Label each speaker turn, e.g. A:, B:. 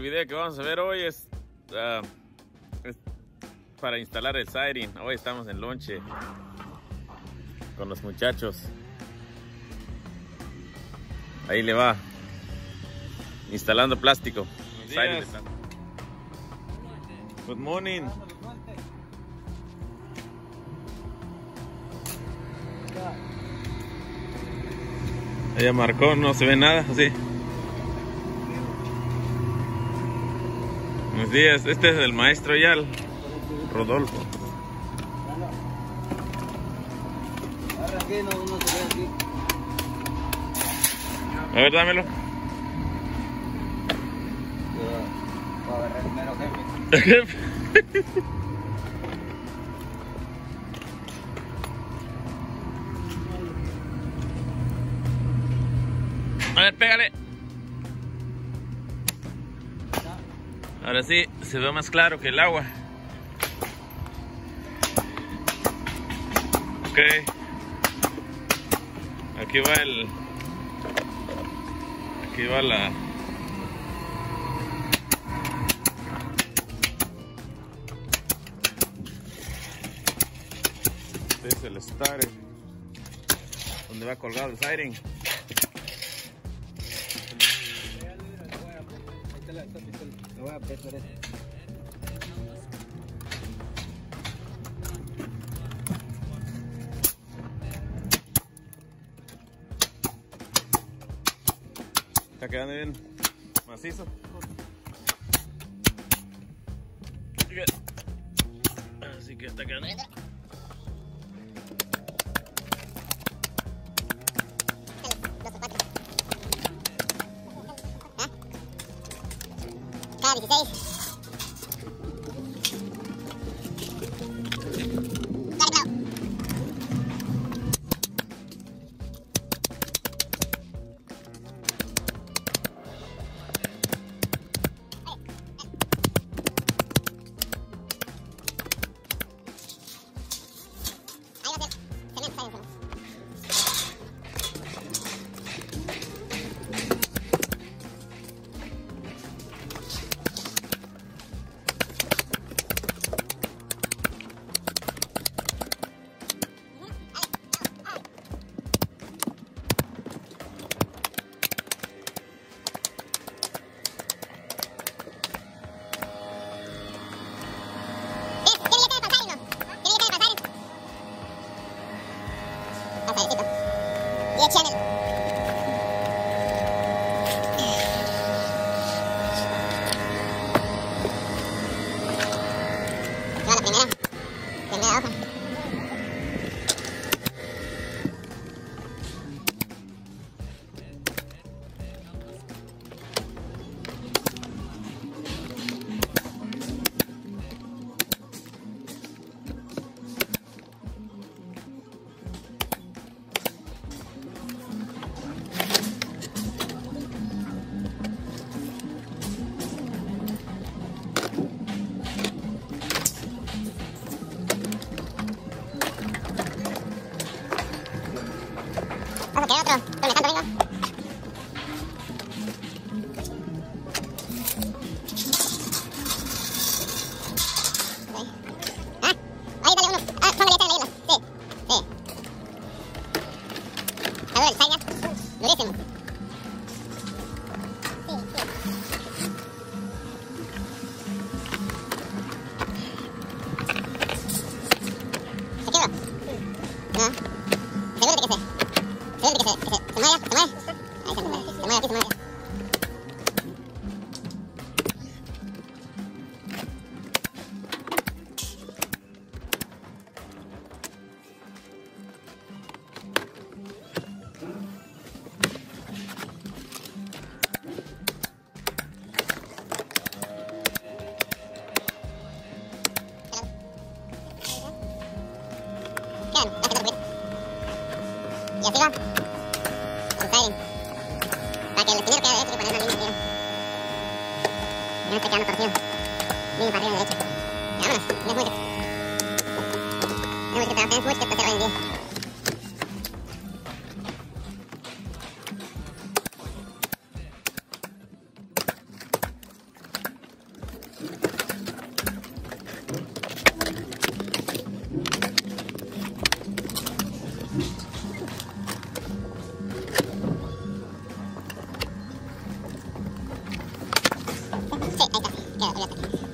A: video que vamos a ver hoy es para instalar el siding. Hoy estamos en lonche con los muchachos. Ahí le va, instalando plástico. Good morning. Ella marcó, no se ve nada, así. Buenos días, este es el maestro ya, Rodolfo. A ver, dámelo. A ver, pégale. Ahora sí, se ve más claro que el agua. Ok. Aquí va la... Este es el starter, donde va colgado el siding.
B: Lo voy a pesar eso.
A: Está quedando bien macizo. Así que está quedando bien.
C: Cada 16. Y echan el... Va la primera hoja. Vamos a quedar otro, conectando vengo. Ahí dale uno. Póngale esta en la isla. Sí, sí. A ver el side ya. Durísimo. ¿Se quedó? No. Seguro de que se... Se mueve. Ahí se mueve aquí, se mueve. Y así va. Con siding. Para que el espinero quede derecho y poner una línea arriba. No esté quedando torcido. Línea para arriba derecha. Y vámonos. No es mucho. No es mucho que hacer hoy en día. Queda, olvídate.